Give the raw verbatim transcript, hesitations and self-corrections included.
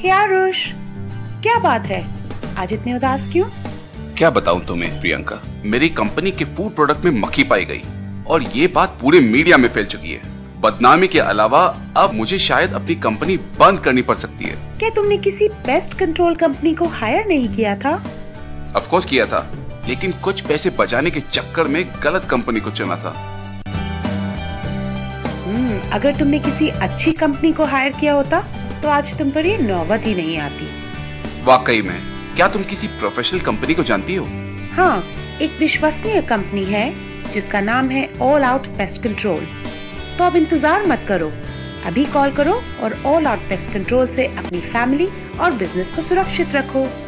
हे आरुष, क्या बात है, आज इतने उदास क्यों? क्या बताऊं तुम्हें प्रियंका, मेरी कंपनी के फूड प्रोडक्ट में मक्खी पाई गई और ये बात पूरे मीडिया में फैल चुकी है। बदनामी के अलावा अब मुझे शायद अपनी कंपनी बंद करनी पड़ सकती है। क्या तुमने किसी पेस्ट कंट्रोल कंपनी को हायर नहीं किया था? ऑफ कोर्स किया था, लेकिन कुछ पैसे बचाने के चक्कर में गलत कंपनी को चुना था। हम्म, अगर तुमने किसी अच्छी कंपनी को हायर किया होता तो आज तुम पर ये नौबत ही नहीं आती। वाकई में, क्या तुम किसी प्रोफेशनल कंपनी को जानती हो? हाँ, एक विश्वसनीय कंपनी है जिसका नाम है ऑल आउट पेस्ट कंट्रोल। तो अब इंतजार मत करो, अभी कॉल करो और ऑल आउट पेस्ट कंट्रोल से अपनी फैमिली और बिजनेस को सुरक्षित रखो।